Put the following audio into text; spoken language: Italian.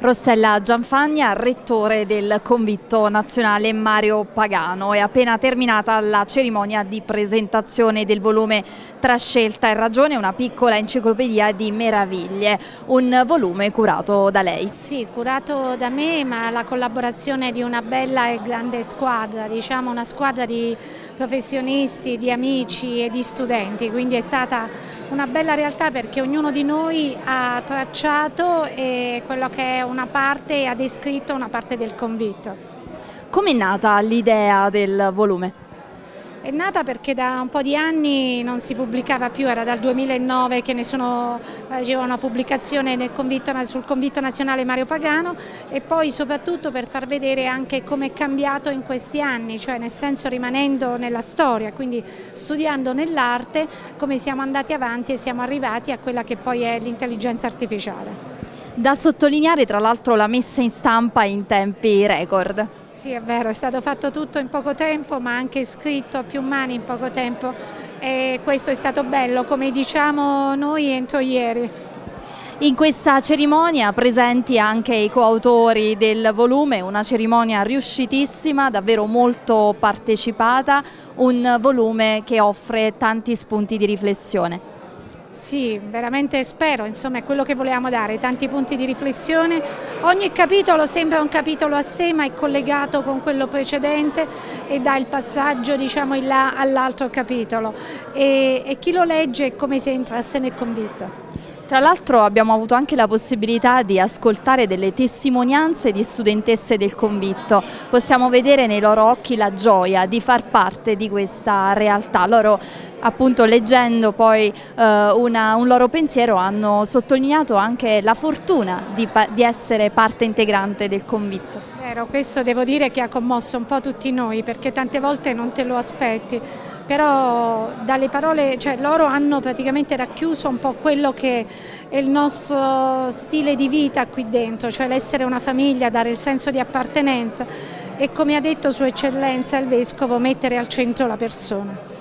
Rossella Gianfagna, rettore del Convitto Nazionale Mario Pagano. È appena terminata la cerimonia di presentazione del volume Tra scelta e ragione, una piccola enciclopedia di meraviglie, un volume curato da lei. Sì, curato da me, ma la collaborazione di una bella e grande squadra, diciamo una squadra di professionisti, di amici e di studenti, quindi è stata una bella realtà perché ognuno di noi ha tracciato quello che è una parte e ha descritto una parte del convitto. Come è nata l'idea del volume? È nata perché da un po' di anni non si pubblicava più, era dal 2009 che facevo una pubblicazione sul Convitto Nazionale Mario Pagano e poi soprattutto per far vedere anche come è cambiato in questi anni, cioè nel senso rimanendo nella storia, quindi studiando nell'arte come siamo andati avanti e siamo arrivati a quella che poi è l'intelligenza artificiale. Da sottolineare tra l'altro la messa in stampa in tempi record. Sì, è vero, è stato fatto tutto in poco tempo, ma anche scritto a più mani in poco tempo e questo è stato bello, come diciamo noi entro ieri. In questa cerimonia presenti anche i coautori del volume, una cerimonia riuscitissima, davvero molto partecipata, un volume che offre tanti spunti di riflessione. Sì, veramente spero, insomma è quello che volevamo dare, tanti punti di riflessione. Ogni capitolo sembra un capitolo a sé ma è collegato con quello precedente e dà il passaggio diciamo in là all'altro capitolo e chi lo legge è come se entrasse nel convitto. Tra l'altro abbiamo avuto anche la possibilità di ascoltare delle testimonianze di studentesse del Convitto. Possiamo vedere nei loro occhi la gioia di far parte di questa realtà. Loro appunto leggendo poi un loro pensiero hanno sottolineato anche la fortuna di essere parte integrante del Convitto. Vero, questo devo dire che ha commosso un po' tutti noi perché tante volte non te lo aspetti. Però dalle parole, cioè loro hanno praticamente racchiuso un po' quello che è il nostro stile di vita qui dentro, cioè l'essere una famiglia, dare il senso di appartenenza e come ha detto Sua Eccellenza il Vescovo, mettere al centro la persona.